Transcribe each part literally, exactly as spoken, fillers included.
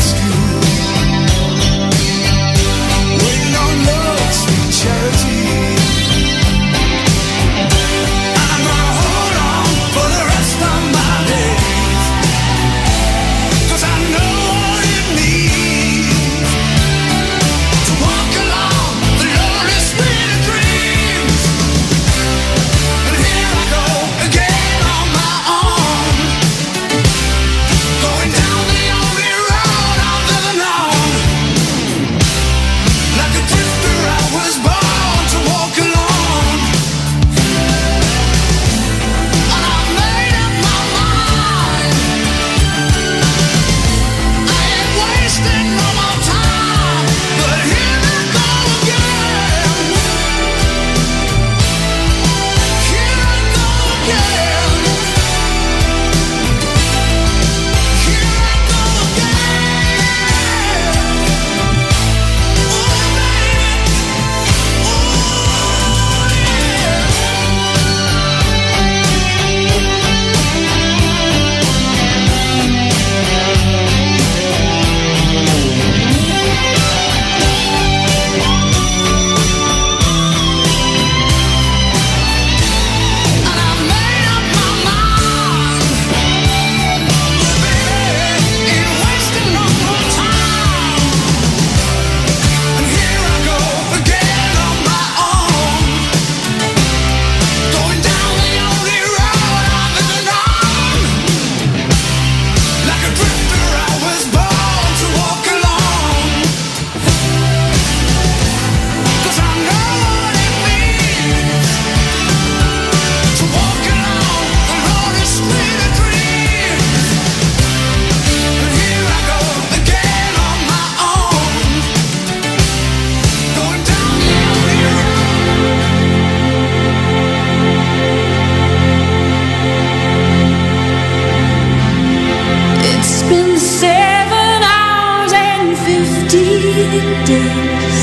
days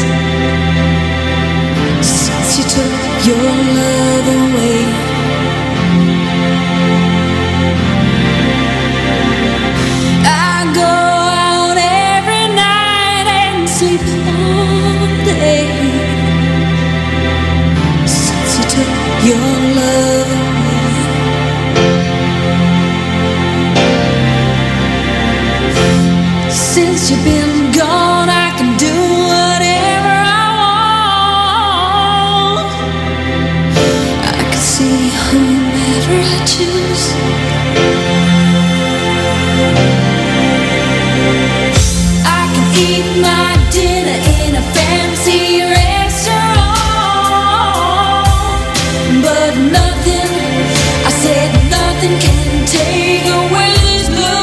since you took your love away. I go out every night and sleep all day since you took your love away. Since you've been gone, I can do whatever I want. I can see whomever I choose. I can eat my dinner in a fancy restaurant, but nothing, I said nothing can take away this blues.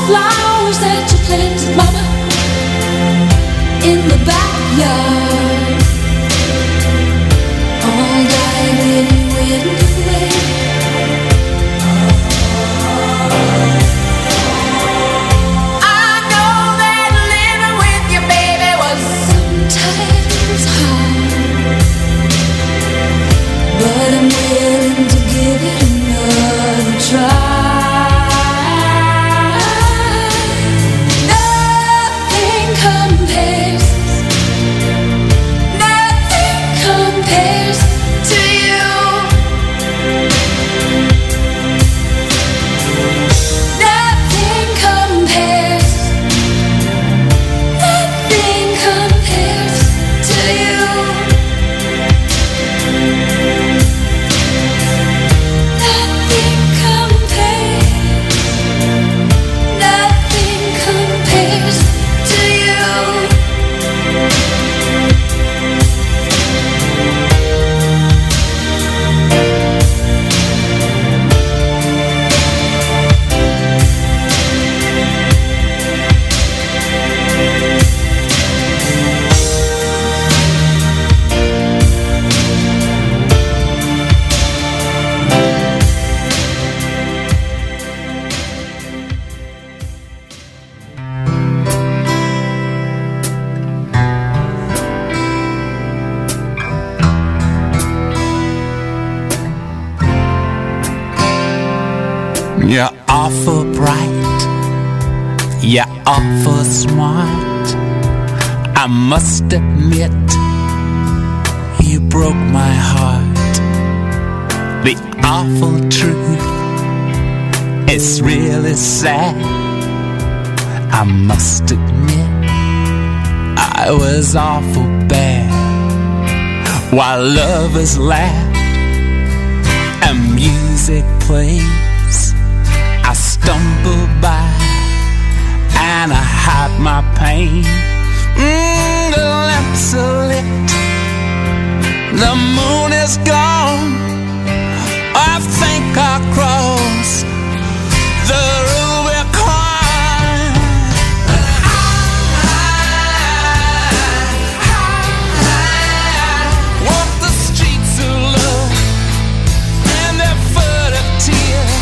flowers that you planted, Mama, in the backyard, all died when you went away. I know that living with you, baby, was sometimes hard, but I'm willing to give it another try. You're awful bright, you're awful smart. I must admit, you broke my heart. The awful truth, it's really sad. I must admit, I was awful bad. While lovers laugh and music plays, I stumble by and I hide my pain. Mm, the lamps are lit, the moon is gone. I think I'll cross the Rubicon. Walk the streets of love and they're full of tears.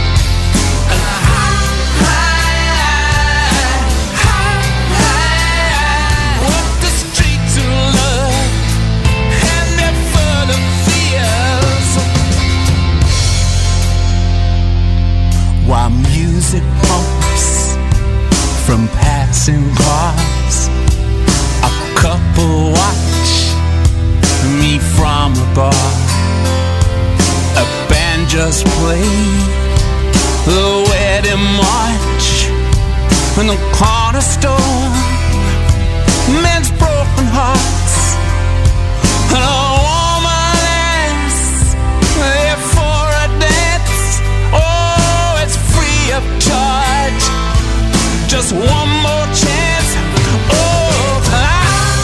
While music pumps from passing cars, a couple watch me from a bar. A band just played the wedding march in the corner store. Men's broken hearts and a woman asks if for a dance. Oh, it's free of charge. Just one more chance. Oh, I,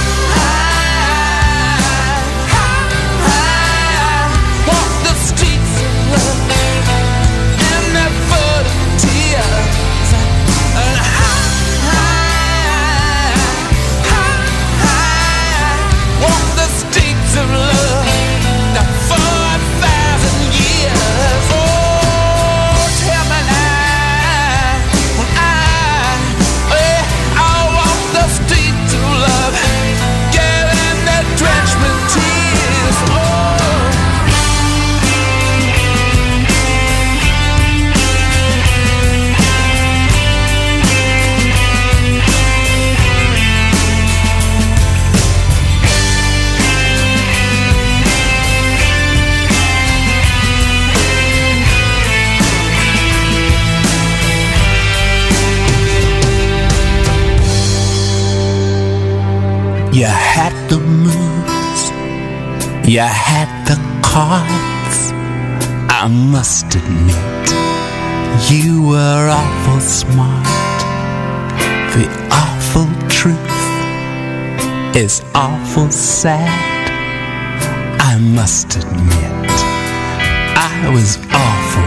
I, I, I walk the streets of love and they're full of tears. And I, I, I, I walk the streets of love for a thousand years. Oh, tell me now, when I, eh, I walk the streets of love, getting that drenched with tears. Oh. You had the moves, you had the cards. I must admit, you were awful smart. The awful truth is awful sad. I must admit, I was awful